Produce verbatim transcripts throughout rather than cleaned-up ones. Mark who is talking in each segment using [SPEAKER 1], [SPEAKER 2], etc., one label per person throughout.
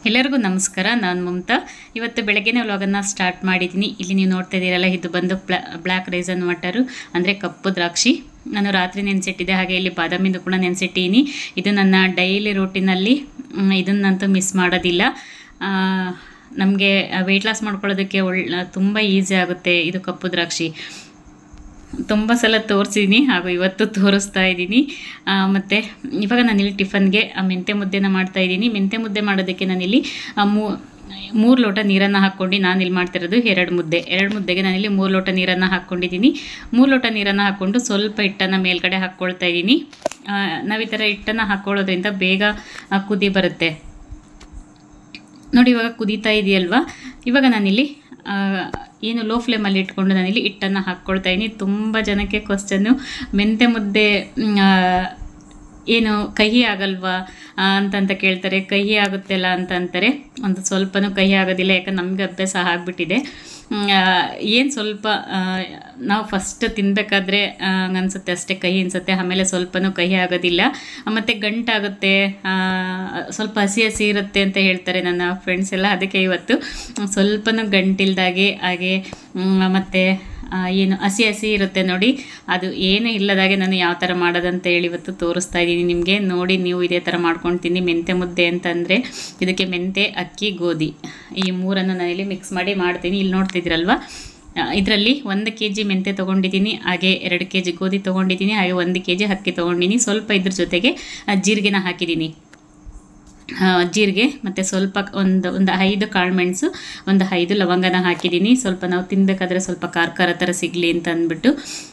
[SPEAKER 1] ಎಲ್ಲರಿಗೂ ನಮಸ್ಕಾರ. ನಾನು ಮಮತಾ. ಇವತ್ತು ಬೆಳಗ್ಗೆನೇ ವ್ಲಾಗನ್ನು ಸ್ಟಾರ್ಟ್ ಮಾಡಿದ್ದೀನಿ. ಇಲ್ಲಿ ನೀವು ನೋಡ್ತಾ ಇದ್ದೀರಲ್ಲ, ಇದು ಬಂದು ಬ್ಲಾ ಬ್ಲ್ಯಾಕ್ ರೈಸನ್ ವಾಟರು ಅಂದರೆ ಕಪ್ಪು ದ್ರಾಕ್ಷಿ. ನಾನು ರಾತ್ರಿ ನೆನೆಸಿಟ್ಟಿದ್ದೆ, ಹಾಗೆ ಇಲ್ಲಿ ಬಾದಾಮಿಂದು ಕೂಡ ನೆನೆಸಿಟ್ಟಿದ್ದೀನಿ. ಇದು ನನ್ನ ಡೈಲಿ ರೂಟೀನಲ್ಲಿ, ಇದನ್ನಂತೂ ಮಿಸ್ ಮಾಡೋದಿಲ್ಲ. ನಮಗೆ ವೆಯ್ಟ್ ಲಾಸ್ ಮಾಡ್ಕೊಳ್ಳೋದಕ್ಕೆ ಒಳ್ಳೆ ತುಂಬ ಈಸಿ ಆಗುತ್ತೆ ಇದು ಕಪ್ಪು ದ್ರಾಕ್ಷಿ. ತುಂಬ ಸಲ ತೋರಿಸಿದ್ದೀನಿ ಹಾಗೂ ಇವತ್ತು ತೋರಿಸ್ತಾ ಇದ್ದೀನಿ. ಮತ್ತು ಇವಾಗ ನಾನಿಲ್ಲಿ ಟಿಫನ್ಗೆ ಮೆಂತ್ಯ ಮುದ್ದೆನ ಮಾಡ್ತಾಯಿದ್ದೀನಿ. ಮೆಂತ್ಯ ಮುದ್ದೆ ಮಾಡೋದಕ್ಕೆ ನಾನಿಲ್ಲಿ ಮೂ ಮೂರು ಲೋಟ ನೀರನ್ನು ಹಾಕ್ಕೊಂಡು, ನಾನಿಲ್ಲಿ ಮಾಡ್ತಿರೋದು ಎರಡು ಮುದ್ದೆ ಎರಡು ಮುದ್ದೆಗೆ ನಾನಿಲ್ಲಿ ಮೂರು ಲೋಟ ನೀರನ್ನು ಹಾಕ್ಕೊಂಡಿದ್ದೀನಿ. ಮೂರು ಲೋಟ ನೀರನ್ನು ಹಾಕ್ಕೊಂಡು ಸ್ವಲ್ಪ ಹಿಟ್ಟನ್ನು ಮೇಲ್ಗಡೆ ಹಾಕ್ಕೊಳ್ತಾ ಇದ್ದೀನಿ. ನಾವು ಈ ಥರ ಹಿಟ್ಟನ್ನು ಹಾಕ್ಕೊಳ್ಳೋದ್ರಿಂದ ಬೇಗ ಕುದಿ ಬರುತ್ತೆ ನೋಡಿ. ಇವಾಗ ಕುದೀತಾ ಇದೆಯಲ್ವಾ, ಇವಾಗ ನಾನಿಲ್ಲಿ ಏನು ಲೋ ಫ್ಲೇಮಲ್ಲಿ ಇಟ್ಕೊಂಡು ನಾನಿಲ್ಲಿ ಹಿಟ್ಟನ್ನು ಹಾಕ್ಕೊಳ್ತಾ ಇದ್ದೀನಿ. ತುಂಬ ಜನಕ್ಕೆ ಕ್ವಶ್ಚನ್ನು, ಮೆಂತ್ಯ ಮುದ್ದೆ ಏನು ಕಹಿ ಆಗಲ್ವಾ ಅಂತಂತ ಕೇಳ್ತಾರೆ. ಕಹಿ ಆಗುತ್ತೆಲ್ಲ ಅಂತ ಅಂತಾರೆ. ಒಂದು ಸ್ವಲ್ಪನೂ ಕಹಿ ಆಗೋದಿಲ್ಲ, ಯಾಕಂದ್ರೆ ನಮಗೆ ಅಭ್ಯಾಸ ಆಗಿಬಿಟ್ಟಿದೆ. ಏನು ಸ್ವಲ್ಪ ನಾವು ಫಸ್ಟ್ ತಿನ್ನಬೇಕಾದ್ರೆ ಅನಿಸುತ್ತೆ ಅಷ್ಟೇ, ಕಹಿ ಅನಿಸುತ್ತೆ. ಆಮೇಲೆ ಸ್ವಲ್ಪನೂ ಕಹಿ ಆಗೋದಿಲ್ಲ, ಮತ್ತು ಗಂಟಾಗುತ್ತೆ, ಸ್ವಲ್ಪ ಹಸಿ ಹಸಿ ಇರುತ್ತೆ ಅಂತ ಹೇಳ್ತಾರೆ ನನ್ನ ಫ್ರೆಂಡ್ಸ್ ಎಲ್ಲ. ಅದಕ್ಕೆ ಇವತ್ತು ಸ್ವಲ್ಪನೂ ಗಂಟಿಲ್ದಾಗೆ, ಹಾಗೆ ಮತ್ತು ಏನು ಹಸಿ ಹಸಿ ಇರುತ್ತೆ ನೋಡಿ, ಅದು ಏನು ಇಲ್ಲದಾಗೆ ನಾನು ಯಾವ ಥರ ಮಾಡೋದಂತ ಹೇಳಿ ಇವತ್ತು ತೋರಿಸ್ತಾ ಇದ್ದೀನಿ ನಿಮಗೆ. ನೋಡಿ, ನೀವು ಇದೇ ಥರ ಮಾಡ್ಕೊಳ್ತೀನಿ. ಮೆಂತ್ಯ ಮುದ್ದೆ ಅಂತಂದರೆ ಇದಕ್ಕೆ ಮೆಂತ್ಯ, ಅಕ್ಕಿ, ಗೋಧಿ ಈ ಮೂರನ್ನು ನಾನಿಲ್ಲಿ ಮಿಕ್ಸ್ ಮಾಡಿ ಮಾಡ್ತೀನಿ. ಇಲ್ಲಿ ನೋಡ್ತಿದ್ರಲ್ವ, ಇದರಲ್ಲಿ ಒಂದು ಕೆ ಜಿ ಮೆಂತ್ಯ ತೊಗೊಂಡಿದ್ದೀನಿ, ಹಾಗೆ ಎರಡು ಕೆ ಜಿ ಗೋಧಿ ತೊಗೊಂಡಿದ್ದೀನಿ, ಹಾಗೆ ಒಂದು ಕೆ ಜಿ ಅಕ್ಕಿ ತೊಗೊಂಡಿದ್ದೀನಿ. ಸ್ವಲ್ಪ ಇದ್ರ ಜೊತೆಗೆ ಜೀರಿಗೆನ ಹಾಕಿದ್ದೀನಿ, ಜೀರಿಗೆ ಮತ್ತು ಸ್ವಲ್ಪ ಒಂದು ಒಂದು ಐದು ಕಾಳುಮೆಣಸು, ಒಂದು ಐದು ಲವಂಗನ ಹಾಕಿದ್ದೀನಿ. ಸ್ವಲ್ಪ ನಾವು ತಿನ್ನಬೇಕಾದ್ರೆ ಸ್ವಲ್ಪ ಖಾರ ಖಾರ ಥರ ಸಿಗಲಿ ಅಂತ ಅಂದ್ಬಿಟ್ಟು.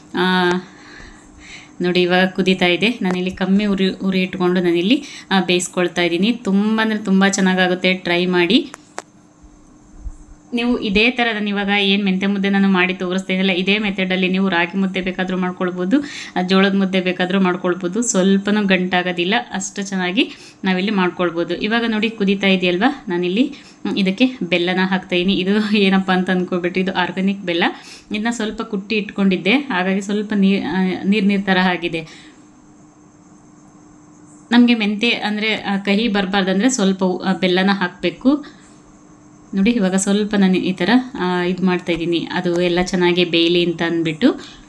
[SPEAKER 1] ನೋಡಿ, ಇವಾಗ ಕುದೀತಾ ಇದೆ. ನಾನಿಲ್ಲಿ ಕಮ್ಮಿ ಉರಿ ಉರಿ ಇಟ್ಕೊಂಡು ನಾನಿಲ್ಲಿ ಬೇಯಿಸ್ಕೊಳ್ತಾ ಇದ್ದೀನಿ. ತುಂಬ ಅಂದರೆ ತುಂಬ ಚೆನ್ನಾಗಾಗುತ್ತೆ, ಟ್ರೈ ಮಾಡಿ ನೀವು. ಇದೇ ಥರ ನಾನು ಇವಾಗ ಏನು ಮೆಂತ್ಯ ಮುದ್ದೆ ನಾನು ಮಾಡಿ ತೋರಿಸ್ತಾ ಇದ್ದಲ್ಲ, ಇದೇ ಮೆಥಡಲ್ಲಿ ನೀವು ರಾಗಿ ಮುದ್ದೆ ಬೇಕಾದರೂ ಮಾಡ್ಕೊಳ್ಬೋದು, ಜೋಳದ ಮುದ್ದೆ ಬೇಕಾದರೂ ಮಾಡ್ಕೊಳ್ಬೋದು. ಸ್ವಲ್ಪನೂ ಗಂಟಾಗೋದಿಲ್ಲ, ಅಷ್ಟು ಚೆನ್ನಾಗಿ ನಾವಿಲ್ಲಿ ಮಾಡ್ಕೊಳ್ಬೋದು. ಇವಾಗ ನೋಡಿ ಕುದೀತಾ ಇದೆಯಲ್ವ, ನಾನಿಲ್ಲಿ ಇದಕ್ಕೆ ಬೆಲ್ಲನ ಹಾಕ್ತಾಯಿದ್ದೀನಿ. ಇದು ಏನಪ್ಪ ಅಂತ ಅಂದ್ಕೊಳ್ಬಿಟ್ಟು, ಇದು ಆರ್ಗ್ಯಾನಿಕ್ ಬೆಲ್ಲ. ಇದನ್ನ ಸ್ವಲ್ಪ ಕುಟ್ಟಿ ಇಟ್ಕೊಂಡಿದ್ದೆ, ಹಾಗಾಗಿ ಸ್ವಲ್ಪ ನೀರು ನೀರು ನೀರು ಥರ ಆಗಿದೆ. ನಮಗೆ ಮೆಂತ್ಯ ಅಂದರೆ ಕಹಿ ಬರಬಾರ್ದಂದರೆ ಸ್ವಲ್ಪ ಬೆಲ್ಲನ ಹಾಕಬೇಕು ನೋಡಿ. ಇವಾಗ ಸ್ವಲ್ಪ ನಾನು ಈ ಥರ ಇದು ಮಾಡ್ತಾಯಿದ್ದೀನಿ, ಅದು ಎಲ್ಲ ಚೆನ್ನಾಗಿ ಬೇಯಲಿ ಅಂತ ಅಂದ್ಬಿಟ್ಟು.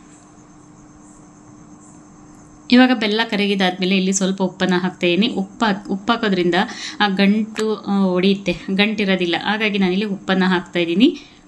[SPEAKER 1] ಇವಾಗ ಬೆಲ್ಲ ಕರಗಿದಾದ್ಮೇಲೆ ಇಲ್ಲಿ ಸ್ವಲ್ಪ ಉಪ್ಪನ್ನು ಹಾಕ್ತಾಯಿದ್ದೀನಿ. ಉಪ್ಪು ಹಾಕಿ ಉಪ್ಪು ಹಾಕೋದ್ರಿಂದ ಆ ಗಂಟು ಹೊಡೆಯುತ್ತೆ, ಗಂಟಿರೋದಿಲ್ಲ. ಹಾಗಾಗಿ ನಾನಿಲ್ಲಿ ಉಪ್ಪನ್ನು ಹಾಕ್ತಾಯಿದ್ದೀನಿ.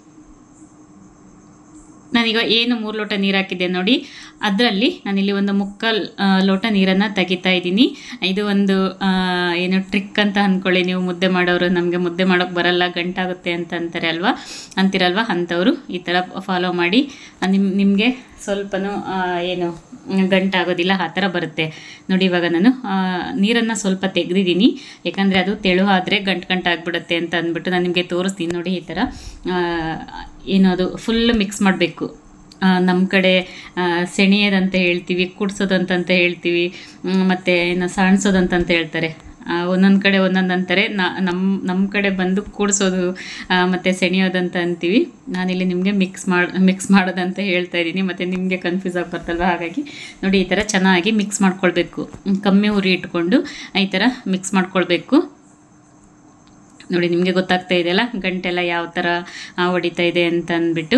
[SPEAKER 1] ನಾನೀಗ ಏನು ಮೂರು ಲೋಟ ನೀರು ಹಾಕಿದ್ದೆ ನೋಡಿ, ಅದರಲ್ಲಿ ನಾನಿಲ್ಲಿ ಒಂದು ಮುಕ್ಕಾಲು ಲೋಟ ನೀರನ್ನು ತೆಗಿತಾ ಇದ್ದೀನಿ. ಇದು ಒಂದು ಏನು ಟ್ರಿಕ್ ಅಂತ ಅಂದ್ಕೊಳ್ಳಿ ನೀವು. ಮುದ್ದೆ ಮಾಡೋರು, ನಮಗೆ ಮುದ್ದೆ ಮಾಡೋಕ್ಕೆ ಬರಲ್ಲ, ಗಂಟಾಗುತ್ತೆ ಅಂತ ಅಂತಾರೆ ಅಲ್ವಾ, ಅಂತಿರಲ್ವ, ಅಂಥವರು ಈ ಥರ ಫಾಲೋ ಮಾಡಿ. ನಿಮ್ಮ ನಿಮಗೆ ಸ್ವಲ್ಪನೂ ಏನು ಗಂಟಾಗೋದಿಲ್ಲ, ಆ ಥರ ಬರುತ್ತೆ ನೋಡಿ. ಇವಾಗ ನಾನು ನೀರನ್ನು ಸ್ವಲ್ಪ ತೆಗೆದಿದ್ದೀನಿ, ಯಾಕಂದರೆ ಅದು ತೆಳು ಆದರೆ ಗಂಟು ಗಂಟು ಆಗಿಬಿಡುತ್ತೆ ಅಂತ ಅಂದ್ಬಿಟ್ಟು ನಾನು ನಿಮಗೆ ತೋರಿಸ್ತೀನಿ ನೋಡಿ. ಈ ಥರ ಏನು ಅದು ಫುಲ್ ಮಿಕ್ಸ್ ಮಾಡಬೇಕು. ನಮ್ಮ ಕಡೆ ಸೆಣಿಯೋದಂತ ಹೇಳ್ತೀವಿ, ಕುಡ್ಸೋದಂತಂತ ಹೇಳ್ತೀವಿ, ಮತ್ತು ಏನು ಸಾಣಿಸೋದಂತಂತ ಹೇಳ್ತಾರೆ. ಒಂದೊಂದು ಕಡೆ ಒಂದೊಂದು ಅಂತಾರೆ. ನಮ್ಮ ನಮ್ಮ ಕಡೆ ಬಂದು ಕೂಡಿಸೋದು ಮತ್ತು ಸೆಣಿಯೋದಂತ ಅಂತೀವಿ. ನಾನಿಲ್ಲಿ ನಿಮಗೆ ಮಿಕ್ಸ್ ಮಾಡಿ ಮಿಕ್ಸ್ ಮಾಡೋದಂತ ಹೇಳ್ತಾ ಇದ್ದೀನಿ, ಮತ್ತು ನಿಮಗೆ ಕನ್ಫ್ಯೂಸ್ ಆಗಿ ಬರ್ತಲ್ವ. ಹಾಗಾಗಿ ನೋಡಿ, ಈ ಥರ ಚೆನ್ನಾಗಿ ಮಿಕ್ಸ್ ಮಾಡ್ಕೊಳ್ಬೇಕು. ಕಮ್ಮಿ ಉರಿ ಇಟ್ಕೊಂಡು ಈ ಥರ ಮಿಕ್ಸ್ ಮಾಡ್ಕೊಳ್ಬೇಕು ನೋಡಿ. ನಿಮಗೆ ಗೊತ್ತಾಗ್ತಾ ಇದೆಯಲ್ಲ, ಗಂಟೆಲ್ಲ ಯಾವ ಥರ ಹೊಡಿತಾ ಇದೆ ಅಂತ ಅಂದ್ಬಿಟ್ಟು.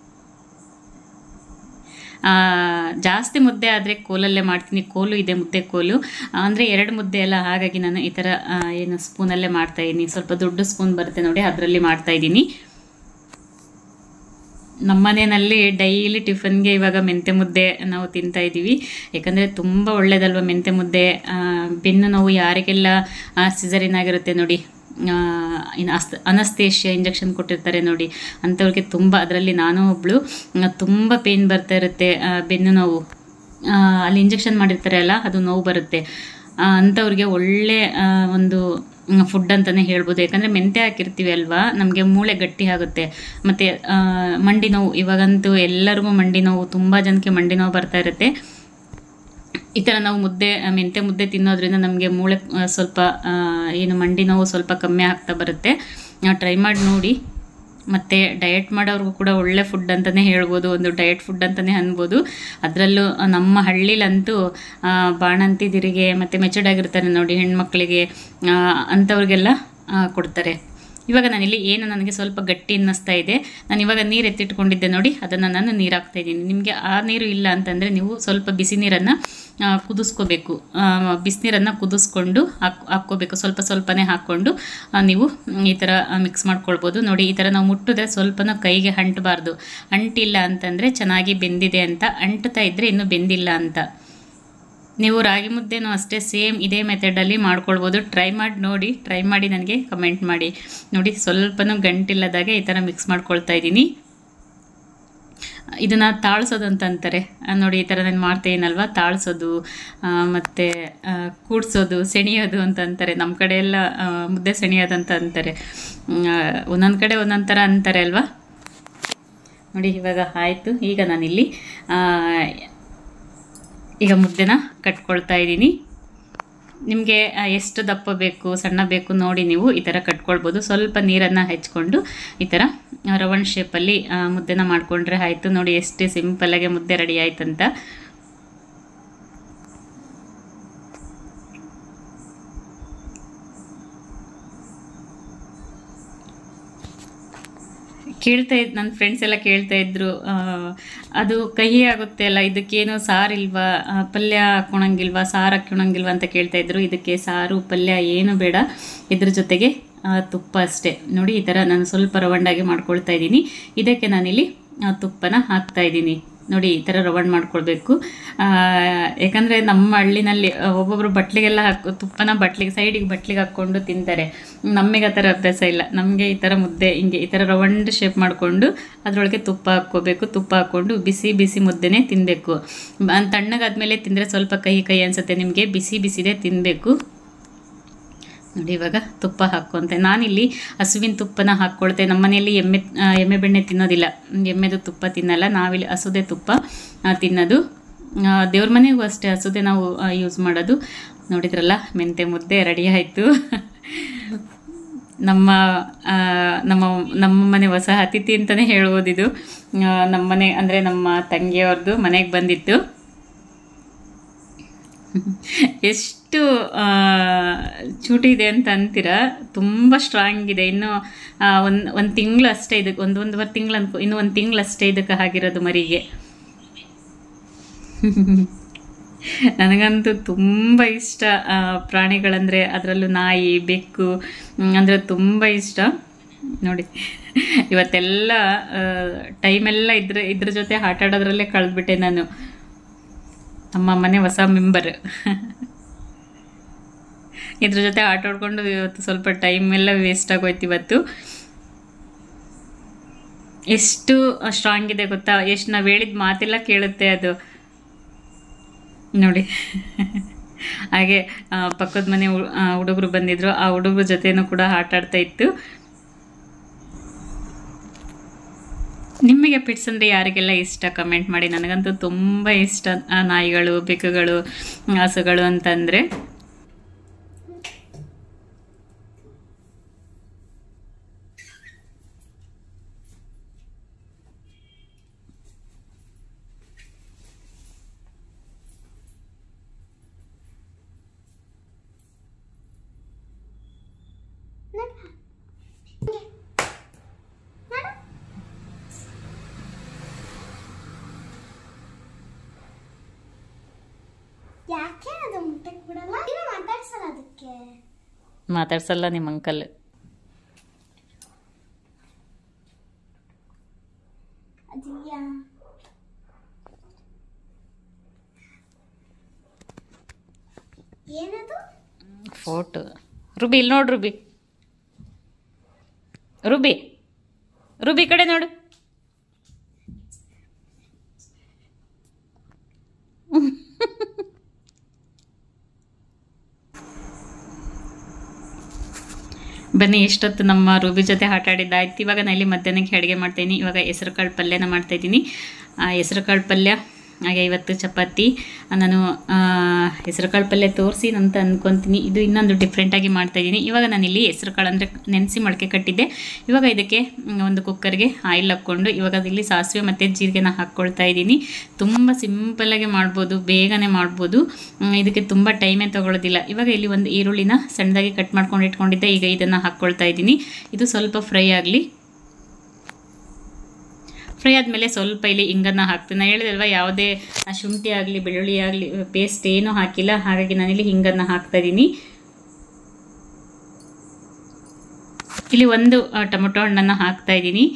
[SPEAKER 1] ಜಾಸ್ತಿ ಮುದ್ದೆ ಆದರೆ ಕೋಲಲ್ಲೇ ಮಾಡ್ತೀನಿ. ಕೋಲು ಇದೆ, ಮುದ್ದೆ ಕೋಲು ಅಂದರೆ ಎರಡು ಮುದ್ದೆ ಎಲ್ಲ, ಹಾಗಾಗಿ ನಾನು ಈ ಥರ ಏನು ಸ್ಪೂನಲ್ಲೇ ಮಾಡ್ತಾಯಿದ್ದೀನಿ. ಸ್ವಲ್ಪ ದೊಡ್ಡ ಸ್ಪೂನ್ ಬರುತ್ತೆ ನೋಡಿ, ಅದರಲ್ಲಿ ಮಾಡ್ತಾಯಿದ್ದೀನಿ. ನಮ್ಮ ಮನೆಯಲ್ಲಿ ಡೈಲಿ ಟಿಫನ್ಗೆ ಇವಾಗ ಮೆಂತ್ಯ ಮುದ್ದೆ ನಾವು ತಿಂತಾಯಿದ್ದೀವಿ, ಯಾಕಂದರೆ ತುಂಬ ಒಳ್ಳೆಯದಲ್ವ ಮೆಂತ್ಯ ಮುದ್ದೆ. ಬೆನ್ನು ನೋವು ಯಾರಿಗೆಲ್ಲ ಸಿಸರಿನ್ ಆಗಿರುತ್ತೆ ನೋಡಿ, ಇನ್ನು ಅಸ್ ಅನಸ್ತೇಷಿಯಾ ಇಂಜೆಕ್ಷನ್ ಕೊಟ್ಟಿರ್ತಾರೆ ನೋಡಿ, ಅಂಥವ್ರಿಗೆ ತುಂಬ, ಅದರಲ್ಲಿ ನಾನು ಒಬ್ಬಳು, ತುಂಬ ಪೇಯ್ನ್ ಬರ್ತಾ ಇರುತ್ತೆ, ಬೆನ್ನು ನೋವು. ಅಲ್ಲಿ ಇಂಜೆಕ್ಷನ್ ಮಾಡಿರ್ತಾರೆ ಅಲ್ಲ, ಅದು ನೋವು ಬರುತ್ತೆ. ಅಂಥವ್ರಿಗೆ ಒಳ್ಳೆ ಒಂದು ಫುಡ್ ಅಂತಲೇ ಹೇಳ್ಬೋದು. ಯಾಕಂದರೆ ಮೆಂತ್ಯ ಹಾಕಿರ್ತೀವಿ ಅಲ್ವಾ, ನಮಗೆ ಮೂಳೆ ಗಟ್ಟಿ ಆಗುತ್ತೆ. ಮತ್ತು ಮಂಡಿ ನೋವು, ಇವಾಗಂತೂ ಎಲ್ಲರಿಗೂ ಮಂಡಿ ನೋವು, ತುಂಬ ಜನಕ್ಕೆ ಮಂಡಿ ನೋವು ಬರ್ತಾ ಇರುತ್ತೆ. ಈ ಥರ ನಾವು ಮುದ್ದೆ ಮೆಂತ್ಯ ಮುದ್ದೆ ತಿನ್ನೋದ್ರಿಂದ ನಮಗೆ ಮೂಳೆ ಸ್ವಲ್ಪ ಏನು ಮಂಡಿ ನೋವು ಸ್ವಲ್ಪ ಕಮ್ಮಿ ಆಗ್ತಾ ಬರುತ್ತೆ. ಟ್ರೈ ಮಾಡಿ ನೋಡಿ. ಮತ್ತು ಡಯಟ್ ಮಾಡೋರ್ಗೂ ಕೂಡ ಒಳ್ಳೆ ಫುಡ್ ಅಂತಲೇ ಹೇಳ್ಬೋದು, ಒಂದು ಡಯಟ್ ಫುಡ್ ಅಂತಲೇ ಅನ್ಬೋದು. ಅದರಲ್ಲೂ ನಮ್ಮ ಹಳ್ಳಿಲಂತೂ ಬಾಣಂತಿದಿರಿಗೆ ಮತ್ತು ಮೆಚೂರ್ಡ್ ಆಗಿರ್ತಾರೆ ನೋಡಿ ಹೆಣ್ಮಕ್ಳಿಗೆ, ಅಂಥವ್ರಿಗೆಲ್ಲ ಕೊಡ್ತಾರೆ. ಇವಾಗ ನಾನಿಲ್ಲಿ ಏನು ನನಗೆ ಸ್ವಲ್ಪ ಗಟ್ಟಿ ಅನ್ನಿಸ್ತಾ ಇದೆ, ನಾನು ಇವಾಗ ನೀರು ಎತ್ತಿಟ್ಕೊಂಡಿದ್ದೆ ನೋಡಿ, ಅದನ್ನು ನಾನು ನೀರು ಹಾಕ್ತಾಯಿದ್ದೀನಿ. ನಿಮಗೆ ಆ ನೀರು ಇಲ್ಲ ಅಂತಂದರೆ ನೀವು ಸ್ವಲ್ಪ ಬಿಸಿ ನೀರನ್ನು ಕುದಿಸ್ಕೋಬೇಕು. ಬಿಸಿನೀರನ್ನು ಕುದಿಸ್ಕೊಂಡು ಹಾಕ್ ಹಾಕ್ಕೋಬೇಕು ಸ್ವಲ್ಪ ಸ್ವಲ್ಪನೇ ಹಾಕ್ಕೊಂಡು ನೀವು ಈ ಥರ ಮಿಕ್ಸ್ ಮಾಡ್ಕೊಳ್ಬೋದು. ನೋಡಿ ಈ ಥರ ನಾವು ಮುಟ್ಟಿದ್ರೆ ಸ್ವಲ್ಪನೂ ಕೈಗೆ ಅಂಟಬಾರ್ದು. ಅಂಟಿಲ್ಲ ಅಂತಂದರೆ ಚೆನ್ನಾಗಿ ಬೆಂದಿದೆ ಅಂತ, ಅಂಟ್ತಾ ಇದ್ದರೆ ಇನ್ನೂ ಬೆಂದಿಲ್ಲ ಅಂತ. ನೀವು ರಾಗಿ ಮುದ್ದೆನೂ ಅಷ್ಟೇ ಸೇಮ್ ಇದೇ ಮೆಥಡಲ್ಲಿ ಮಾಡ್ಕೊಳ್ಬೋದು. ಟ್ರೈ ಮಾಡಿ ನೋಡಿ, ಟ್ರೈ ಮಾಡಿ ನನಗೆ ಕಮೆಂಟ್ ಮಾಡಿ. ನೋಡಿ ಸ್ವಲ್ಪನೂ ಗಂಟಿಲ್ಲದಾಗೆ ಈ ಥರ ಮಿಕ್ಸ್ ಮಾಡ್ಕೊಳ್ತಾ ಇದ್ದೀನಿ. ಇದನ್ನು ತಾಳ್ಸೋದು ಅಂತ ಅಂತಾರೆ ನೋಡಿ. ಈ ಥರ ನಾನು ಮಾಡ್ತೇನಲ್ವ, ತಾಳ್ಸೋದು ಮತ್ತು ಕೂಡ್ಸೋದು, ಸೆಣಿಯೋದು ಅಂತ ಅಂತಾರೆ. ನಮ್ಮ ಕಡೆ ಎಲ್ಲ ಮುದ್ದೆ ಸೆಣಿಯೋದು ಅಂತ ಅಂತಾರೆ. ಒಂದೊಂದು ಕಡೆ ಒಂದೊಂದು ಥರ ಅಂತಾರೆ ಅಲ್ವಾ. ನೋಡಿ ಇವಾಗ ಆಯಿತು. ಈಗ ನಾನಿಲ್ಲಿ ಈಗ ಮುದ್ದೆನ ಕಟ್ಕೊಳ್ತಾ ಇದ್ದೀನಿ. ನಿಮಗೆ ಎಷ್ಟು ದಪ್ಪ ಬೇಕು ಸಣ್ಣ ಬೇಕು ನೋಡಿ ನೀವು ಈ ಥರ ಕಟ್ಕೊಳ್ಬೋದು. ಸ್ವಲ್ಪ ನೀರನ್ನು ಹೆಚ್ಕೊಂಡು ಈ ಥರ ರೌಂಡ್ ಶೇಪಲ್ಲಿ ಮುದ್ದೆನ ಮಾಡಿಕೊಂಡ್ರೆ ಆಯಿತು. ನೋಡಿ ಎಷ್ಟು ಸಿಂಪಲ್ಲಾಗಿ ಮುದ್ದೆ ರೆಡಿ ಆಯ್ತಂತ. ಕೇಳ್ತಾ ಇದ್ದು ನನ್ನ ಫ್ರೆಂಡ್ಸ್ ಎಲ್ಲ ಕೇಳ್ತಾ ಇದ್ರು, ಅದು ಕಹಿ ಆಗುತ್ತೆ ಅಲ್ಲ, ಇದಕ್ಕೇನು ಸಾರಿಲ್ವಾ, ಪಲ್ಯ ಹಾಕೊಳಂಗಿಲ್ವಾ, ಸಾರು ಹಾಕೊಳಂಗಿಲ್ವಾ ಅಂತ ಕೇಳ್ತಾ ಇದ್ರು. ಇದಕ್ಕೆ ಸಾರು ಪಲ್ಯ ಏನು ಬೇಡ, ಇದ್ರ ಜೊತೆಗೆ ತುಪ್ಪ ಅಷ್ಟೇ. ನೋಡಿ ಈ ಥರ ನಾನು ಸ್ವಲ್ಪ ರವಂಡಾಗಿ ಮಾಡ್ಕೊಳ್ತಾ ಇದ್ದೀನಿ. ಇದಕ್ಕೆ ನಾನಿಲ್ಲಿ ತುಪ್ಪನ ಹಾಕ್ತಾ ಇದ್ದೀನಿ. ನೋಡಿ ಈ ಥರ ರವಂಡ್ ಮಾಡ್ಕೊಳ್ಬೇಕು. ಯಾಕಂದರೆ ನಮ್ಮ ಹಳ್ಳಿನಲ್ಲಿ ಒಬ್ಬೊಬ್ಬರು ಬಟ್ಲಿಗೆಲ್ಲ ಹಾಕಿ ತುಪ್ಪನ ಬಟ್ಲಿಗೆ ಸೈಡಿಗೆ ಬಟ್ಲಿಗೆ ಹಾಕ್ಕೊಂಡು ತಿಂತಾರೆ. ನಮಗೆ ಆ ಥರ ಅಭ್ಯಾಸ ಇಲ್ಲ. ನಮಗೆ ಈ ಥರ ಮುದ್ದೆ ಹಿಂಗೆ ಈ ಥರ ರವಂಡ್ ಶೇಪ್ ಮಾಡಿಕೊಂಡು ಅದರೊಳಗೆ ತುಪ್ಪ ಹಾಕ್ಕೋಬೇಕು. ತುಪ್ಪ ಹಾಕ್ಕೊಂಡು ಬಿಸಿ ಬಿಸಿ ಮುದ್ದೆನೇ ತಿನ್ನಬೇಕು. ತಣ್ಣಗಾದ್ಮೇಲೆ ತಿಂದರೆ ಸ್ವಲ್ಪ ಕಹಿ ಕಹಿ ಅನಿಸುತ್ತೆ. ನಿಮಗೆ ಬಿಸಿ ಬಿಸಿದೇ ತಿನ್ನಬೇಕು. ನೋಡಿ ಇವಾಗ ತುಪ್ಪ ಹಾಕ್ಕೊಂತೆ. ನಾನಿಲ್ಲಿ ಹಸುವಿನ ತುಪ್ಪನ ಹಾಕ್ಕೊಳ್ತೆ. ನಮ್ಮ ಮನೆಯಲ್ಲಿ ಎಮ್ಮೆ ಎಮ್ಮೆ ಬೆಣ್ಣೆ ತಿನ್ನೋದಿಲ್ಲ, ಎಮ್ಮೆದು ತುಪ್ಪ ತಿನ್ನಲ್ಲ. ನಾವಿಲ್ಲಿ ಹಸುದೇ ತುಪ್ಪ ತಿನ್ನೋದು. ದೇವ್ರ ಮನೆಗೂ ಅಷ್ಟೇ ಹಸುದೇ ನಾವು ಯೂಸ್ ಮಾಡೋದು. ನೋಡಿದ್ರಲ್ಲ ಮೆಂತೆ ಮುದ್ದೆ ರೆಡಿ ಆಯಿತು. ನಮ್ಮ ನಮ್ಮ ನಮ್ಮ ಮನೆ ಹೊಸ ಅತಿಥಿ ಅಂತಲೇ ಹೇಳ್ಬೋದು ಇದು. ನಮ್ಮ ಮನೆ ಅಂದರೆ ನಮ್ಮ ತಂಗಿಯವ್ರದ್ದು ಮನೆಗೆ ಬಂದಿತ್ತು. ಎಷ್ಟು ಚೂಟಿ ಇದೆ ಅಂತ ಅಂತೀರ, ತುಂಬ ಸ್ಟ್ರಾಂಗ್ ಇದೆ. ಇನ್ನು ಒಂದು ಒಂದು ತಿಂಗಳು ಅಷ್ಟೇ ಇದಕ್ಕೆ, ಒಂದು ಒಂದೂವರೆ ತಿಂಗಳು ಅನ್ಕೋ, ಇನ್ನು ಒಂದು ತಿಂಗಳು ಅಷ್ಟೇ ಇದಕ್ಕೆ ಆಗಿರೋದು ಮರಿಗೆ. ನನಗಂತೂ ತುಂಬ ಇಷ್ಟ ಪ್ರಾಣಿಗಳಂದರೆ, ಅದರಲ್ಲೂ ನಾಯಿ ಬೆಕ್ಕು ಅಂದರೆ ತುಂಬ ಇಷ್ಟ. ನೋಡಿ ಇವತ್ತೆಲ್ಲ ಟೈಮೆಲ್ಲ ಇದ್ರ ಇದ್ರ ಜೊತೆ ಆಟ ಆಡೋದ್ರಲ್ಲೇ ಕಳೆದ್ಬಿಟ್ಟೆ ನಾನು. ನಮ್ಮ ಮನೆ ಹೊಸ ಮೆಂಬರ್. ಇದ್ರ ಜೊತೆ ಆಟ ಆಡ್ಕೊಂಡು ಇವತ್ತು ಸ್ವಲ್ಪ ಟೈಮ್ ಎಲ್ಲ ವೇಸ್ಟ್ ಆಗೋಯ್ತು ಇವತ್ತು. ಎಷ್ಟು ಸ್ಟ್ರಾಂಗ್ ಇದೆ ಗೊತ್ತಾ, ಎಷ್ಟು ನಾವು ಹೇಳಿದ ಮಾತೆಲ್ಲ ಕೇಳುತ್ತೆ ಅದು. ನೋಡಿ ಹಾಗೆ ಪಕ್ಕದ ಮನೆ ಹುಡುಗರು ಬಂದಿದ್ರು, ಆ ಹುಡುಗರ ಜೊತೆನೂ ಕೂಡ ಆಟ ಆಡ್ತಾ ಇತ್ತು. ನಿಮಗೆ ಪೆಟ್ಸ್ ಅಂದರೆ ಯಾರಿಗೆಲ್ಲ ಇಷ್ಟ ಕಮೆಂಟ್ ಮಾಡಿ. ನನಗಂತೂ ತುಂಬ ಇಷ್ಟ ನಾಯಿಗಳು, ಬೆಕ್ಕುಗಳು, ಹಸುಗಳು ಅಂತಂದರೆ.
[SPEAKER 2] ಯಾಕೆ ಅದು ಮುಟ್ಟಕ್ಕೆ ಬಿಡಲ್ಲ? ನೀನು ಮಾತಾಡ್ಸಲ್ಲ ಅದಕ್ಕೆ.
[SPEAKER 1] ಮಾತಾಡ್ಸಲ್ಲ ನಿಮ್ಮ ಅಂಕಲ್.
[SPEAKER 2] ಅದಿಯಾ ಏನದು?
[SPEAKER 1] ಫೋಟೋ. ರುಬಿ ಇಲ್ಲಿ ನೋಡು. ರುಬಿ ರುಬಿ ರುಬಿ ಕಡೆ ನೋಡು. ಬನ್ನಿ, ಎಷ್ಟೊತ್ತು ನಮ್ಮ ರೂಬಿ ಜೊತೆ ಆಟ ಆಡಿದ್ದಾಯ್ತು. ಇವಾಗ ನಾನು ಇಲ್ಲಿ ಮಧ್ಯಾಹ್ನಕ್ಕೆ ಅಡುಗೆ ಮಾಡ್ತಾಯಿದ್ದೀನಿ. ಇವಾಗ ಹೆಸರು ಕಾಳು ಪಲ್ಯನ ಮಾಡ್ತಾಯಿದ್ದೀನಿ. ಆ ಹೆಸರು ಕಾಳು ಪಲ್ಯ ಹಾಗೆ ಇವತ್ತು ಚಪಾತಿ ನಾನು ಹೆಸರುಕಾಳು ಪಲ್ಯ ತೋರಿಸಿ ಅಂತ ಅಂದ್ಕೊತೀನಿ. ಇದು ಇನ್ನೊಂದು ಡಿಫ್ರೆಂಟಾಗಿ ಮಾಡ್ತಾಯಿದ್ದೀನಿ. ಇವಾಗ ನಾನಿಲ್ಲಿ ಹೆಸರುಕಾಳು ಅಂದರೆ ನೆನೆಸಿ ಮೊಳಕೆ ಕಟ್ಟಿದ್ದೆ. ಇವಾಗ ಇದಕ್ಕೆ ಒಂದು ಕುಕ್ಕರ್ಗೆ ಆಯಿಲ್ ಹಾಕ್ಕೊಂಡು ಇವಾಗ ಇಲ್ಲಿ ಸಾಸಿವೆ ಮತ್ತು ಜೀರಿಗೆನ ಹಾಕ್ಕೊಳ್ತಾ ಇದ್ದೀನಿ. ತುಂಬ ಸಿಂಪಲ್ಲಾಗಿ ಮಾಡ್ಬೋದು, ಬೇಗನೆ ಮಾಡ್ಬೋದು, ಇದಕ್ಕೆ ತುಂಬ ಟೈಮೇ ತೊಗೊಳ್ಳೋದಿಲ್ಲ. ಇವಾಗ ಇಲ್ಲಿ ಒಂದು ಈರುಳ್ಳಿನ ಸಣ್ಣದಾಗಿ ಕಟ್ ಮಾಡ್ಕೊಂಡು ಇಟ್ಕೊಂಡಿದ್ದೆ. ಈಗ ಇದನ್ನು ಹಾಕ್ಕೊಳ್ತಾ ಇದ್ದೀನಿ. ಇದು ಸ್ವಲ್ಪ ಫ್ರೈ ಆಗಲಿ. ಫ್ರೈ ಆದಮೇಲೆ ಸ್ವಲ್ಪ ಇಲ್ಲಿ ಹಿಂಗನ್ನು ಹಾಕ್ತೀನಿ. ನಾನು ಹೇಳಿದಲ್ವ ಯಾವುದೇ ಶುಂಠಿ ಆಗಲಿ ಬೆಳ್ಳುಳ್ಳಿ ಆಗಲಿ ಪೇಸ್ಟ್ ಏನೂ ಹಾಕಿಲ್ಲ, ಹಾಗಾಗಿ ನಾನಿಲ್ಲಿ ಹಿಂಗನ್ನು ಹಾಕ್ತಾಯಿದ್ದೀನಿ. ಇಲ್ಲಿ ಒಂದು ಟೊಮೊಟೊ ಹಣ್ಣನ್ನು ಹಾಕ್ತಾಯಿದ್ದೀನಿ.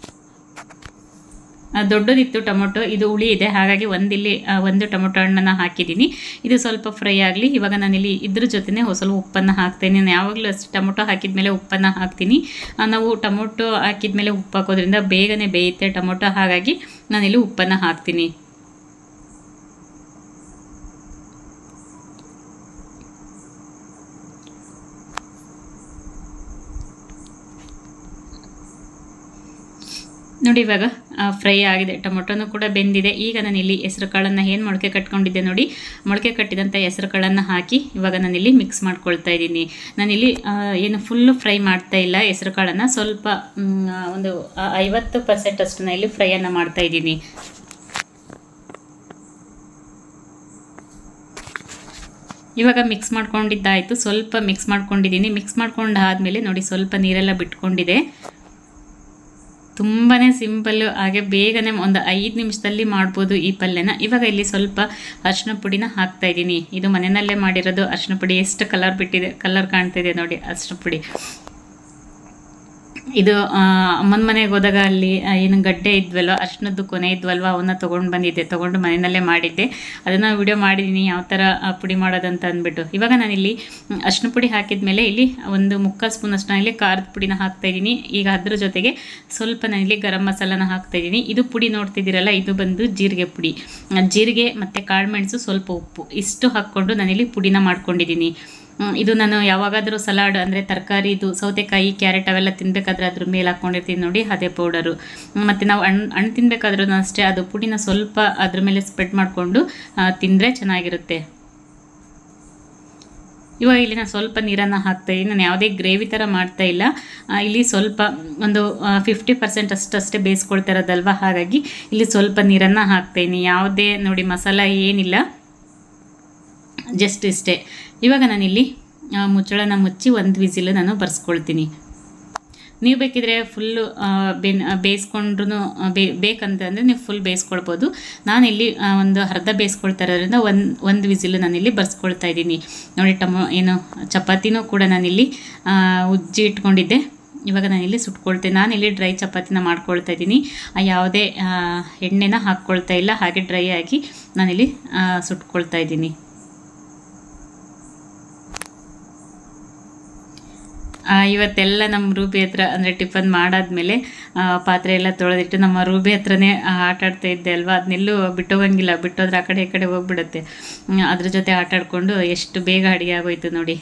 [SPEAKER 1] ದೊಡ್ಡದಿತ್ತು ಟೊಮೊಟೊ, ಇದು ಹುಳಿ ಇದೆ, ಹಾಗಾಗಿ ಒಂದಿಲ್ಲಿ ಒಂದು ಟೊಮೊಟೊ ಹಣ್ಣನ್ನು ಹಾಕಿದ್ದೀನಿ. ಇದು ಸ್ವಲ್ಪ ಫ್ರೈ ಆಗಲಿ. ಇವಾಗ ನಾನಿಲ್ಲಿ ಇದ್ರ ಜೊತೆನೇ ಸ್ವಲ್ಪ ಉಪ್ಪನ್ನು ಹಾಕ್ತೀನಿ. ನಾನು ಯಾವಾಗಲೂ ಅಷ್ಟು ಟೊಮೊಟೊ ಹಾಕಿದ ಮೇಲೆ ಉಪ್ಪನ್ನು ಹಾಕ್ತೀನಿ. ನಾವು ಟೊಮೊಟೊ ಹಾಕಿದ ಮೇಲೆ ಉಪ್ಪು ಹಾಕೋದ್ರಿಂದ ಬೇಗನೆ ಬೇಯುತ್ತೆ ಟೊಮೊಟೊ, ಹಾಗಾಗಿ ನಾನಿಲ್ಲಿ ಉಪ್ಪನ್ನು ಹಾಕ್ತೀನಿ. ನೋಡಿ ಇವಾಗ ಫ್ರೈ ಆಗಿದೆ, ಟೊಮೊಟೊನೂ ಕೂಡ ಬೆಂದಿದೆ. ಈಗ ನಾನಿಲ್ಲಿ ಹೆಸರು ಕಾಳನ್ನು ಏನು ಮೊಳಕೆ ಕಟ್ಕೊಂಡಿದ್ದೆ ನೋಡಿ, ಮೊಳಕೆ ಕಟ್ಟಿದಂಥ ಹೆಸರು ಕಾಳನ್ನು ಹಾಕಿ ಇವಾಗ ನಾನಿಲ್ಲಿ ಮಿಕ್ಸ್ ಮಾಡ್ಕೊಳ್ತಾ ಇದ್ದೀನಿ. ನಾನಿಲ್ಲಿ ಏನು ಫುಲ್ಲು ಫ್ರೈ ಮಾಡ್ತಾ ಇಲ್ಲ ಹೆಸರು ಕಾಳನ್ನು, ಸ್ವಲ್ಪ ಒಂದು ಐವತ್ತು ಪರ್ಸೆಂಟ್ ಅಷ್ಟು ನಾನು ಇಲ್ಲಿ ಫ್ರೈಯನ್ನು ಮಾಡ್ತಾ ಇದ್ದೀನಿ. ಇವಾಗ ಮಿಕ್ಸ್ ಮಾಡ್ಕೊಂಡಿದ್ದಾಯಿತು, ಸ್ವಲ್ಪ ಮಿಕ್ಸ್ ಮಾಡ್ಕೊಂಡಿದ್ದೀನಿ. ಮಿಕ್ಸ್ ಮಾಡ್ಕೊಂಡಾದಮೇಲೆ ನೋಡಿ ಸ್ವಲ್ಪ ನೀರೆಲ್ಲ ಬಿಟ್ಕೊಂಡಿದೆ. ತುಂಬಾ ಸಿಂಪಲ್ಲು, ಹಾಗೆ ಬೇಗನೆ ಒಂದು ಐದು ನಿಮಿಷದಲ್ಲಿ ಮಾಡ್ಬೋದು ಈ ಪಲ್ಯನ. ಇವಾಗ ಇಲ್ಲಿ ಸ್ವಲ್ಪ ಅರಿಶಿನ ಪುಡಿನ ಹಾಕ್ತಾಯಿದ್ದೀನಿ. ಇದು ಮನೆಯಲ್ಲೇ ಮಾಡಿರೋದು ಅರಿಶಿನ ಪುಡಿ. ಎಷ್ಟು ಕಲರ್ ಬಿಟ್ಟಿದೆ, ಕಲರ್ ಕಾಣ್ತಿದೆ ನೋಡಿ ಅರಿಶಿನ ಪುಡಿ. ಇದು ಅಮ್ಮನ ಮನೆಗೆ ಹೋದಾಗ ಅಲ್ಲಿ ಏನು ಗಡ್ಡೆ ಇದ್ವಲ್ವ, ಅರಿಶಿನದ್ದು ಕೊನೆ ಇದ್ವಲ್ವ, ಅವನ್ನ ತೊಗೊಂಡು ಬಂದಿದ್ದೆ, ತೊಗೊಂಡು ಮನೆಯಲ್ಲೇ ಮಾಡಿದ್ದೆ. ಅದನ್ನು ವಿಡಿಯೋ ಮಾಡಿದ್ದೀನಿ ಯಾವ ಥರ ಪುಡಿ ಮಾಡೋದಂತ ಅಂದ್ಬಿಟ್ಟು. ಇವಾಗ ನಾನಿಲ್ಲಿ ಅರಿಶಿನ ಪುಡಿ ಹಾಕಿದ ಮೇಲೆ ಇಲ್ಲಿ ಒಂದು ಮುಕ್ಕಾಲು ಸ್ಪೂನ್ ಅಷ್ಟು ನಾನಿಲ್ಲಿ ಖಾರದ ಪುಡಿನ ಹಾಕ್ತಾಯಿದ್ದೀನಿ. ಈಗ ಅದ್ರ ಜೊತೆಗೆ ಸ್ವಲ್ಪ ನಾನಿಲ್ಲಿ ಗರಂ ಮಸಾಲನ ಹಾಕ್ತಾಯಿದ್ದೀನಿ. ಇದು ಪುಡಿ ನೋಡ್ತಿದ್ದೀರಲ್ಲ, ಇದು ಬಂದು ಜೀರಿಗೆ ಪುಡಿ. ಜೀರಿಗೆ ಮತ್ತು ಕಾಳುಮೆಣಸು, ಸ್ವಲ್ಪ ಉಪ್ಪು, ಇಷ್ಟು ಹಾಕ್ಕೊಂಡು ನಾನಿಲ್ಲಿ ಪುಡಿನ ಮಾಡ್ಕೊಂಡಿದ್ದೀನಿ. ಇದು ನಾನು ಯಾವಾಗಾದರೂ ಸಲಾಡ್ ಅಂದರೆ ತರಕಾರಿ, ಇದು ಸೌತೆಕಾಯಿ, ಕ್ಯಾರೆಟ್ ಅವೆಲ್ಲ ತಿನ್ನಬೇಕಾದ್ರೆ ಅದ್ರ ಮೇಲೆ ಹಾಕ್ಕೊಂಡಿರ್ತೀನಿ ನೋಡಿ, ಅದೇ ಪೌಡರು. ಮತ್ತು ನಾವು ಹಣ್ಣು ಹಣ್ಣು ತಿನ್ನಬೇಕಾದ್ರೂ ಅಷ್ಟೇ ಅದು ಪುಡಿನ ಸ್ವಲ್ಪ ಅದ್ರ ಮೇಲೆ ಸ್ಪ್ರೆಡ್ ಮಾಡಿಕೊಂಡು ತಿಂದರೆ ಚೆನ್ನಾಗಿರುತ್ತೆ. ಇವಾಗ ಇಲ್ಲಿ ನಾನು ಸ್ವಲ್ಪ ನೀರನ್ನು ಹಾಕ್ತಾಯಿದ್ದೀನಿ. ನಾನು ಯಾವುದೇ ಗ್ರೇವಿ ಥರ ಮಾಡ್ತಾ ಇಲ್ಲ. ಇಲ್ಲಿ ಸ್ವಲ್ಪ ಒಂದು ಫಿಫ್ಟಿ ಪರ್ಸೆಂಟ್ ಅಷ್ಟಷ್ಟೇ ಬೇಯಿಸ್ಕೊಳ್ತಾ ಇರೋದಲ್ವ, ಹಾಗಾಗಿ ಇಲ್ಲಿ ಸ್ವಲ್ಪ ನೀರನ್ನು ಹಾಕ್ತಾಯಿದ್ದೀನಿ. ಯಾವುದೇ ನೋಡಿ ಮಸಾಲ ಏನಿಲ್ಲ, ಜಸ್ಟ್ ಇಷ್ಟೇ. ಇವಾಗ ನಾನಿಲ್ಲಿ ಮುಚ್ಚಳನ ಮುಚ್ಚಿ ಒಂದು ವಿಸಿಲ್ ನಾನು ಬರ್ಸ್ಕೊಳ್ತೀನಿ. ನೀವು ಬೇಕಿದ್ರೆ ಫುಲ್ಲು ಬೆನ್ ಬೇಯಿಸ್ಕೊಂಡ್ರೂ ಬೇ ಬೇಕಂತಂದರೆ ನೀವು ಫುಲ್ ಬೇಯಿಸ್ಕೊಳ್ಬೋದು. ನಾನಿಲ್ಲಿ ಒಂದು ಅರ್ಧ ಬೇಯಿಸ್ಕೊಳ್ತಾ ಇರೋದ್ರಿಂದ ಒಂದು ಒಂದು ವಿಸಿಲ್ ನಾನಿಲ್ಲಿ ಬರ್ಸ್ಕೊಳ್ತಾ ಇದ್ದೀನಿ. ನೋಡಿ ಟಮೊ ಏನು ಚಪಾತಿನೂ ಕೂಡ ನಾನಿಲ್ಲಿ ಉಜ್ಜಿ ಇಟ್ಕೊಂಡಿದ್ದೆ. ಇವಾಗ ನಾನಿಲ್ಲಿ ಸುಟ್ಕೊಳ್ತೇನೆ. ನಾನಿಲ್ಲಿ ಡ್ರೈ ಚಪಾತಿನ ಮಾಡ್ಕೊಳ್ತಾ ಇದ್ದೀನಿ. ಯಾವುದೇ ಎಣ್ಣೆನ ಹಾಕ್ಕೊಳ್ತಾ ಇಲ್ಲ, ಹಾಗೆ ಡ್ರೈ ಆಗಿ ನಾನಿಲ್ಲಿ ಸುಟ್ಕೊಳ್ತಾ ಇದ್ದೀನಿ. ಇವತ್ತೆಲ್ಲ ನಮ್ಮ ರೂಬಿ ಹತ್ರ ಅಂದರೆ ಟಿಫನ್ ಮಾಡಾದ್ಮೇಲೆ ಪಾತ್ರೆ ಎಲ್ಲ ತೊಳೆದಿಟ್ಟು ನಮ್ಮ ರೂಬಿ ಹತ್ರನೇ ಆಟ ಆಡ್ತಾ ಇದ್ದೆ ಅಲ್ವಾ, ಅದನ್ನೆಲ್ಲೂ ಬಿಟ್ಟೋಗಂಗಿಲ್ಲ. ಬಿಟ್ಟೋದ್ರೆ ಆ ಕಡೆ ಈ ಕಡೆ ಹೋಗ್ಬಿಡುತ್ತೆ. ಅದ್ರ ಜೊತೆ ಆಟ ಆಡಿಕೊಂಡು ಎಷ್ಟು ಬೇಗ ಅಡುಗೆ ಆಗೋಯ್ತು ನೋಡಿ.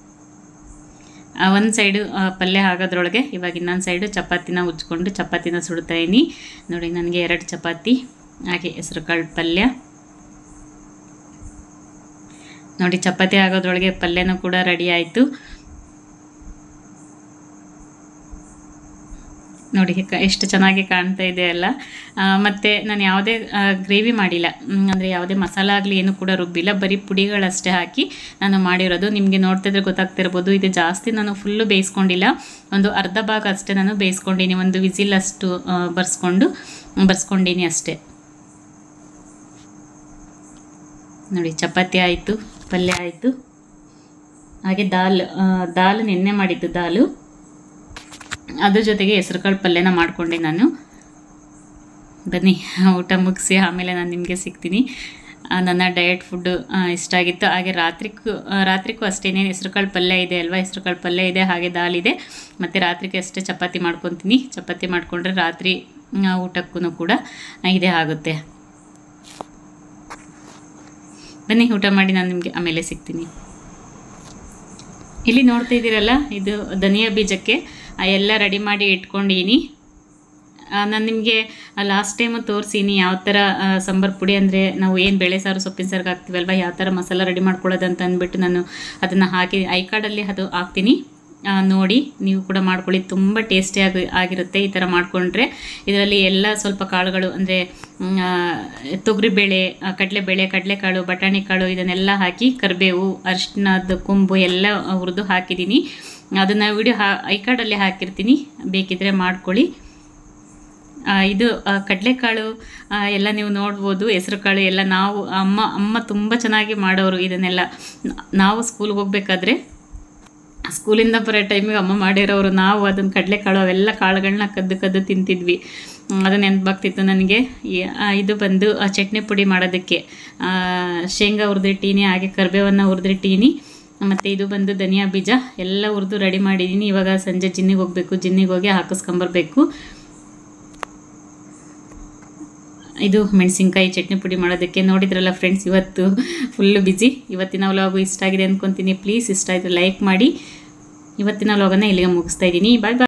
[SPEAKER 1] ಒಂದು ಸೈಡು ಪಲ್ಯ ಆಗೋದ್ರೊಳಗೆ ಇವಾಗ ಇನ್ನೊಂದು ಸೈಡು ಚಪಾತಿನ ಉಜ್ಕೊಂಡು ಚಪಾತಿನ ಸುಡ್ತಾಯಿನಿ ನೋಡಿ. ನನಗೆ ಎರಡು ಚಪಾತಿ ಹಾಗೆ ಹೆಸರುಕಾಳು ಪಲ್ಯ ನೋಡಿ. ಚಪಾತಿ ಆಗೋದ್ರೊಳಗೆ ಪಲ್ಯನೂ ಕೂಡ ರೆಡಿ ಆಯಿತು ನೋಡಿ, ಎಷ್ಟು ಚೆನ್ನಾಗಿ ಕಾಣ್ತಾ ಇದೆ ಅಲ್ಲ. ಮತ್ತು ನಾನು ಯಾವುದೇ ಗ್ರೇವಿ ಮಾಡಿಲ್ಲ, ಅಂದರೆ ಯಾವುದೇ ಮಸಾಲ ಆಗಲಿ ಏನೂ ಕೂಡ ರುಬ್ಬಿಲ್ಲ, ಬರೀ ಪುಡಿಗಳಷ್ಟೇ ಹಾಕಿ ನಾನು ಮಾಡಿರೋದು. ನಿಮಗೆ ನೋಡ್ತಿದ್ರೆ ಗೊತ್ತಾಗ್ತಿರ್ಬೋದು, ಇದು ಜಾಸ್ತಿ ನಾನು ಫುಲ್ಲು ಬೇಯಿಸ್ಕೊಂಡಿಲ್ಲ, ಒಂದು ಅರ್ಧ ಭಾಗ ಅಷ್ಟೇ ನಾನು ಬೇಯಿಸ್ಕೊಂಡಿನಿ. ಒಂದು ವಿಸಿಲ್ ಅಷ್ಟು ಬರ್ಸ್ಕೊಂಡು ಬರ್ಸ್ಕೊಂಡಿನಿ ಅಷ್ಟೇ ನೋಡಿ. ಚಪಾತಿ ಆಯಿತು, ಪಲ್ಯ ಆಯಿತು, ಹಾಗೆ ದಾಲ್ ದಾಲ್ ನೆನ್ನೆ ಮಾಡಿದ್ದು ದಾಲು, ಅದ್ರ ಜೊತೆಗೆ ಹೆಸರುಕಾಳು ಪಲ್ಯನ ಮಾಡಿಕೊಂಡೆ ನಾನು. ಬನ್ನಿ ಊಟ ಮುಗಿಸಿ ಆಮೇಲೆ ನಾನು ನಿಮಗೆ ಸಿಗ್ತೀನಿ. ನನ್ನ ಡಯಟ್ ಫುಡ್ಡು ಇಷ್ಟ ಆಗಿತ್ತು. ಹಾಗೆ ರಾತ್ರಿಗೂ ರಾತ್ರಿಗೂ ಅಷ್ಟೇನೇನು ಹೆಸರುಕಾಳು ಪಲ್ಯ ಇದೆ ಅಲ್ವಾ, ಹೆಸರುಕಾಳು ಪಲ್ಯ ಇದೆ, ಹಾಗೆ ದಾಲ್ ಇದೆ. ಮತ್ತು ರಾತ್ರಿಗೆ ಅಷ್ಟೇ ಚಪಾತಿ ಮಾಡ್ಕೊತೀನಿ. ಚಪಾತಿ ಮಾಡಿಕೊಂಡ್ರೆ ರಾತ್ರಿ ಊಟಕ್ಕೂ ಕೂಡ ಇದೇ ಆಗುತ್ತೆ. ಬನ್ನಿ ಊಟ ಮಾಡಿ ನಾನು ನಿಮಗೆ ಆಮೇಲೆ ಸಿಗ್ತೀನಿ. ಇಲ್ಲಿ ನೋಡ್ತಾ ಇದ್ದೀರಲ್ಲ, ಇದು ಧನಿಯಾ ಬೀಜಕ್ಕೆ ಎಲ್ಲ ರೆಡಿ ಮಾಡಿ ಇಟ್ಕೊಂಡಿನಿ. ನಾನು ನಿಮಗೆ ಲಾಸ್ಟ್ ಟೈಮು ತೋರಿಸೀನಿ ಯಾವ ಥರ ಸಾಂಬಾರು ಪುಡಿ ಅಂದರೆ ನಾವು ಏನು ಬೇಳೆ ಸಾರು ಸೊಪ್ಪಿನ ಸಾರಿಗೆ ಹಾಕ್ತೀವಲ್ವ ಯಾವ ಥರ ಮಸಾಲ ರೆಡಿ ಮಾಡ್ಕೊಳ್ಳೋದು ಅಂತ ಅಂದ್ಬಿಟ್ಟು ನಾನು ಅದನ್ನು ಹಾಕಿ ಐ ಕಾರ್ಡಲ್ಲಿ ಅದು ಹಾಕ್ತೀನಿ, ನೋಡಿ ನೀವು ಕೂಡ ಮಾಡ್ಕೊಳ್ಳಿ. ತುಂಬ ಟೇಸ್ಟಿಯಾಗಿ ಆಗಿರುತ್ತೆ ಈ ಥರ ಮಾಡಿಕೊಂಡ್ರೆ. ಇದರಲ್ಲಿ ಎಲ್ಲ ಸ್ವಲ್ಪ ಕಾಳುಗಳು ಅಂದರೆ ತೊಗರಿಬೇಳೆ, ಕಡಲೆಬೇಳೆ, ಕಡಲೆಕಾಳು, ಬಟಾಣಿ ಕಾಳು ಇದನ್ನೆಲ್ಲ ಹಾಕಿ ಕರಿಬೇವು, ಅರಿಶಿಣದ ಕೊಂಬು ಎಲ್ಲ ಹುರಿದು ಹಾಕಿದ್ದೀನಿ. ಅದನ್ನು ವಿಡಿಯೋ ಹಾ ಐ ಕಾರ್ಡಲ್ಲಿ ಹಾಕಿರ್ತೀನಿ, ಬೇಕಿದ್ದರೆ ಮಾಡ್ಕೊಳ್ಳಿ. ಇದು ಕಡಲೆಕಾಳು ಎಲ್ಲ ನೀವು ನೋಡ್ಬೋದು, ಹೆಸರು ಕಾಳು ಎಲ್ಲ ನಾವು ಅಮ್ಮ ಅಮ್ಮ ತುಂಬ ಚೆನ್ನಾಗಿ ಮಾಡೋರು ಇದನ್ನೆಲ್ಲ. ನಾವು ಸ್ಕೂಲ್ಗೆ ಹೋಗ್ಬೇಕಾದ್ರೆ ಸ್ಕೂಲಿಂದ ಬರೋ ಟೈಮಿಗೆ ಅಮ್ಮ ಮಾಡಿರೋರು, ನಾವು ಅದನ್ನು ಕಡಲೆಕಾಳು ಅವೆಲ್ಲ ಕಾಳುಗಳನ್ನ ಕದ್ದು ಕದ್ದು ತಿಂತಿದ್ವಿ. ಅದು ನೆನಪಾಗ್ತಿತ್ತು ನನಗೆ. ಇದು ಬಂದು ಚಟ್ನಿ ಪುಡಿ ಮಾಡೋದಕ್ಕೆ ಶೇಂಗಾ ಹುರಿದಿಟ್ಟೀನಿ, ಹಾಗೆ ಕರಿಬೇವನ್ನು ಹುರಿದಿಟ್ಟೀನಿ, ಮತ್ತು ಇದು ಬಂದು ಧನಿಯಾ ಬೀಜ ಎಲ್ಲ ಹುರಿದು ರೆಡಿ ಮಾಡಿದ್ದೀನಿ. ಇವಾಗ ಸಂಜೆ ಜಿನ್ನಿಗೆ ಹೋಗಬೇಕು, ಜಿನ್ನಿಗೆ ಹೋಗಿ ಹಾಕಿಸ್ಕೊಂಬರ್ಬೇಕು. ಇದು ಮೆಣಸಿನ್ಕಾಯಿ ಚಟ್ನಿ ಪುಡಿ ಮಾಡೋದಕ್ಕೆ. ನೋಡಿದ್ರಲ್ಲ ಫ್ರೆಂಡ್ಸ್, ಇವತ್ತು ಫುಲ್ಲು ಬ್ಯುಸಿ. ಇವತ್ತಿನ ವ್ಲಾಗು ಇಷ್ಟ ಆಗಿದೆ ಅಂದ್ಕೊತೀನಿ. ಪ್ಲೀಸ್ ಇಷ್ಟ ಆಯಿತು ಲೈಕ್ ಮಾಡಿ. ಇವತ್ತಿನ ವ್ಲಾಗನ್ನು ಇಲ್ಲಿಗೆ ಮುಗಿಸ್ತಾ ಇದ್ದೀನಿ. ಬಾಯ್ ಬಾಯ್.